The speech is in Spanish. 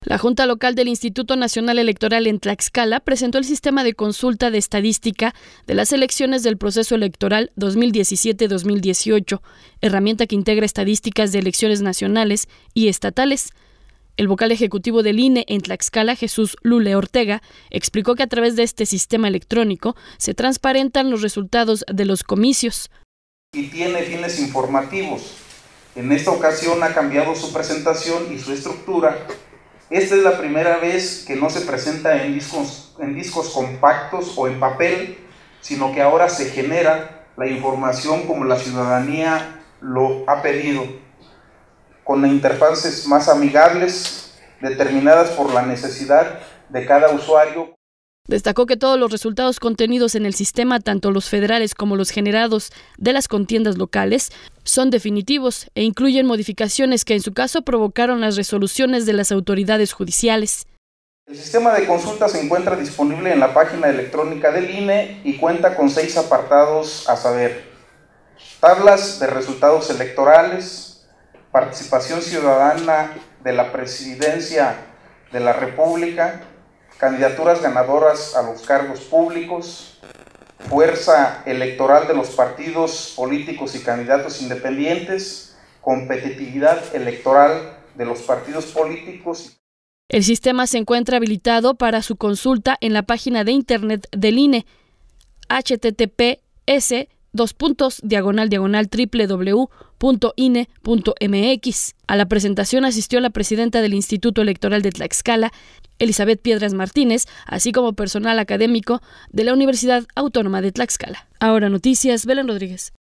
La Junta Local del Instituto Nacional Electoral en Tlaxcala presentó el sistema de consulta de estadística de las elecciones del proceso electoral 2017-2018, herramienta que integra estadísticas de elecciones nacionales y estatales. El vocal ejecutivo del INE en Tlaxcala, Jesús Lule Ortega, explicó que a través de este sistema electrónico se transparentan los resultados de los comicios. Y tiene fines informativos. En esta ocasión ha cambiado su presentación y su estructura. Esta es la primera vez que no se presenta en discos compactos o en papel, sino que ahora se genera la información como la ciudadanía lo ha pedido, con interfaces más amigables, determinadas por la necesidad de cada usuario. Destacó que todos los resultados contenidos en el sistema, tanto los federales como los generados de las contiendas locales, son definitivos e incluyen modificaciones que en su caso provocaron las resoluciones de las autoridades judiciales. El sistema de consulta se encuentra disponible en la página electrónica del INE y cuenta con 6 apartados, a saber: tablas de resultados electorales, participación ciudadana de la Presidencia de la República, candidaturas ganadoras a los cargos públicos, fuerza electoral de los partidos políticos y candidatos independientes, competitividad electoral de los partidos políticos. El sistema se encuentra habilitado para su consulta en la página de internet del INE, https://www.ine.mx. A la presentación asistió la presidenta del Instituto Electoral de Tlaxcala, Elizabeth Piedras Martínez, así como personal académico de la Universidad Autónoma de Tlaxcala. Ahora Noticias, Belén Rodríguez.